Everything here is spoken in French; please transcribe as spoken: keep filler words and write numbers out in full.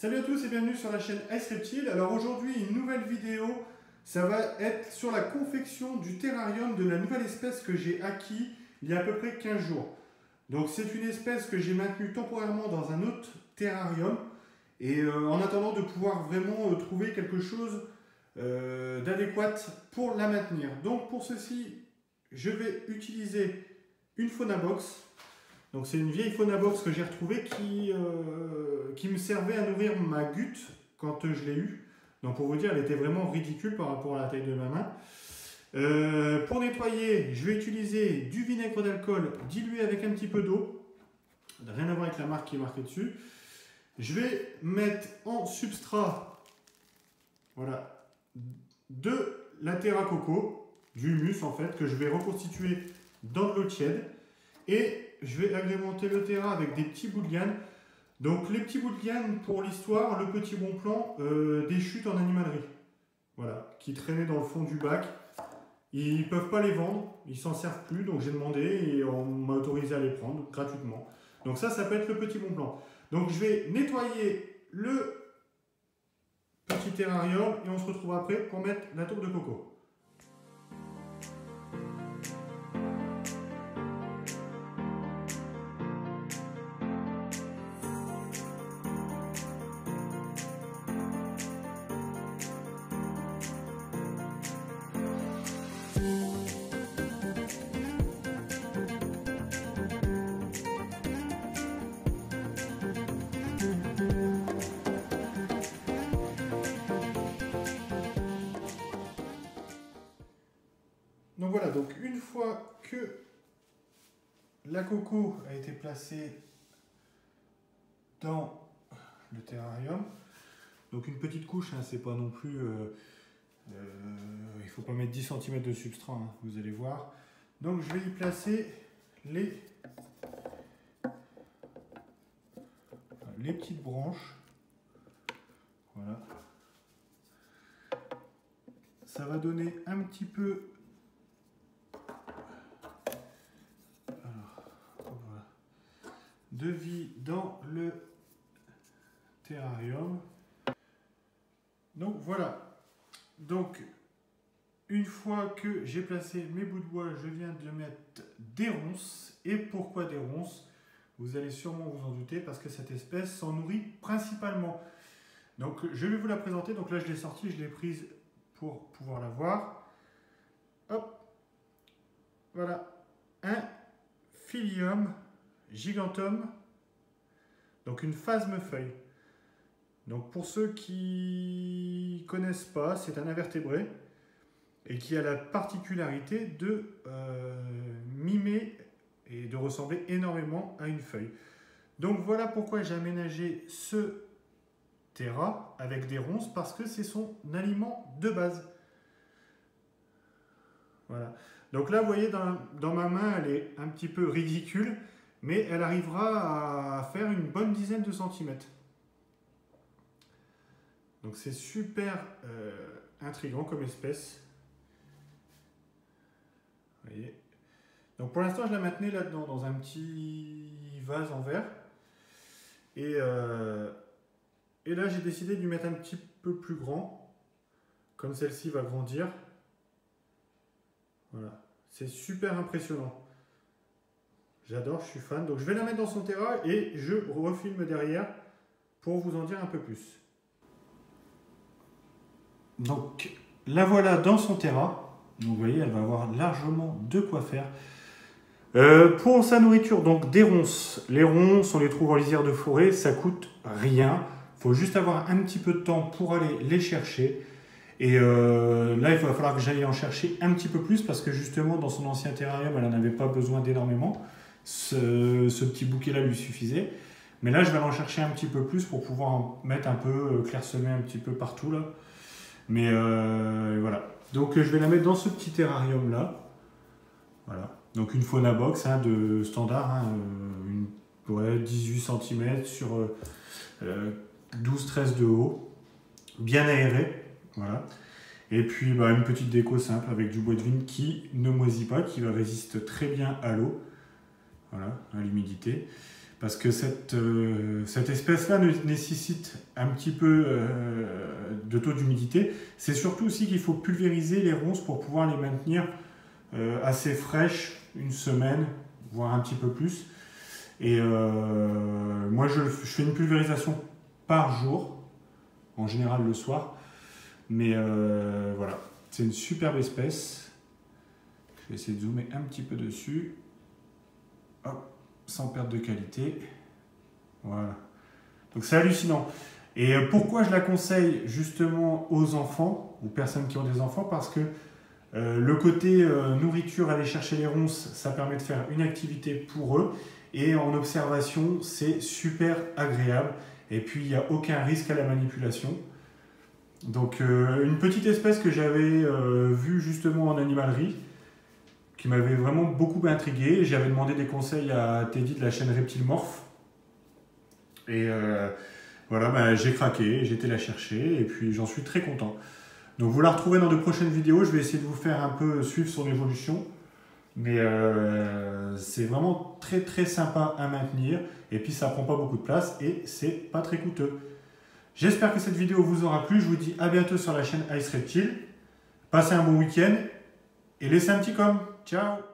Salut à tous et bienvenue sur la chaîne Ice Reptile. Alors aujourd'hui, une nouvelle vidéo, ça va être sur la confection du terrarium de la nouvelle espèce que j'ai acquis il y a à peu près quinze jours. Donc c'est une espèce que j'ai maintenue temporairement dans un autre terrarium et euh, en attendant de pouvoir vraiment euh, trouver quelque chose euh, d'adéquat pour la maintenir. Donc pour ceci, je vais utiliser une fauna box. Donc c'est une vieille fauna box que j'ai retrouvée qui, euh, qui me servait à nourrir ma gute quand je l'ai eue. Donc pour vous dire, elle était vraiment ridicule par rapport à la taille de ma main. Euh, pour nettoyer, je vais utiliser du vinaigre d'alcool dilué avec un petit peu d'eau. Rien à voir avec la marque qui est marquée dessus. Je vais mettre en substrat, voilà, de la terra coco, du humus en fait, que je vais reconstituer dans de l'eau tiède. Et je vais agrémenter le terra avec des petits bouts de liane. Donc les petits bouts de liane, pour l'histoire, le petit bon plan, euh, des chutes en animalerie. Voilà, qui traînaient dans le fond du bac. Ils ne peuvent pas les vendre, ils s'en servent plus, donc j'ai demandé et on m'a autorisé à les prendre gratuitement. Donc ça, ça peut être le petit bon plan. Donc je vais nettoyer le petit terrarium et on se retrouve après pour mettre la taupe de coco. Donc voilà, donc une fois que la coco a été placée dans le terrarium, donc une petite couche, hein, c'est pas non plus, euh, euh, il faut pas mettre dix centimètres de substrat, hein, vous allez voir. Donc je vais y placer les, les petites branches, voilà. Ça va donner un petit peu de vie dans le terrarium. Donc voilà, donc une fois que j'ai placé mes bouts de bois, je viens de mettre des ronces. Et pourquoi des ronces? Vous allez sûrement vous en douter, parce que cette espèce s'en nourrit principalement. Donc je vais vous la présenter. Donc là je l'ai sortie, je l'ai prise pour pouvoir la voir. Hop, voilà, un Phyllium giganteum, donc une phasmefeuille. Donc pour ceux qui connaissent pas, c'est un invertébré et qui a la particularité de euh, mimer et de ressembler énormément à une feuille. Donc voilà pourquoi j'ai aménagé ce terra avec des ronces, parce que c'est son aliment de base. Voilà. Donc là, vous voyez, dans, dans ma main, elle est un petit peu ridicule, mais elle arrivera à faire une bonne dizaine de centimètres. Donc c'est super euh, intriguant comme espèce. Vous voyez. Donc pour l'instant, je la maintenais là-dedans, dans un petit vase en verre. Et, euh, et là, j'ai décidé de lui mettre un petit peu plus grand, comme celle-ci va grandir. Voilà. C'est super impressionnant. J'adore, je suis fan. Donc je vais la mettre dans son terra et je refilme derrière pour vous en dire un peu plus. Donc la voilà dans son terra. Donc vous voyez, elle va avoir largement de quoi faire. Euh, pour sa nourriture, donc des ronces. Les ronces, on les trouve en lisière de forêt, ça coûte rien. Il faut juste avoir un petit peu de temps pour aller les chercher. Et euh, là, il va falloir que j'aille en chercher un petit peu plus, parce que justement, dans son ancien terrarium, elle n'en avait pas besoin d'énormément. Ce, ce petit bouquet-là lui suffisait. Mais là, je vais en chercher un petit peu plus pour pouvoir en mettre un peu, clairsemer un petit peu partout là. Mais euh, voilà. Donc, je vais la mettre dans ce petit terrarium-là. Voilà. Donc, une fauna box, hein, de standard, hein, une, ouais, dix-huit centimètres sur euh, douze treize de haut, bien aéré. Voilà. Et puis bah, une petite déco simple avec du bois de vigne qui ne moisit pas, qui va résister très bien à l'eau, voilà, à l'humidité. parce que cette, euh, cette espèce-là nécessite un petit peu euh, de taux d'humidité. C'est surtout aussi qu'il faut pulvériser les ronces pour pouvoir les maintenir euh, assez fraîches une semaine, voire un petit peu plus. Et euh, moi, je, je fais une pulvérisation par jour, en général le soir. Mais euh, voilà, c'est une superbe espèce. Je vais essayer de zoomer un petit peu dessus. Hop. Sans perte de qualité. Voilà. Donc c'est hallucinant. Et pourquoi je la conseille justement aux enfants, aux personnes qui ont des enfants, parce que euh, le côté euh, nourriture, aller chercher les ronces, ça permet de faire une activité pour eux. Et en observation, c'est super agréable. Et puis il n'y a aucun risque à la manipulation. Donc euh, une petite espèce que j'avais euh, vue justement en animalerie, qui m'avait vraiment beaucoup intrigué. J'avais demandé des conseils à Teddy de la chaîne Reptilemorph. Et euh, voilà, ben, j'ai craqué, j'ai été la chercher et puis j'en suis très content. Donc vous la retrouvez dans de prochaines vidéos. Je vais essayer de vous faire un peu suivre son évolution. Mais euh, c'est vraiment très très sympa à maintenir. Et puis ça prend pas beaucoup de place et c'est pas très coûteux. J'espère que cette vidéo vous aura plu. Je vous dis à bientôt sur la chaîne Ice Reptile. Passez un bon week-end et laissez un petit com. Ciao!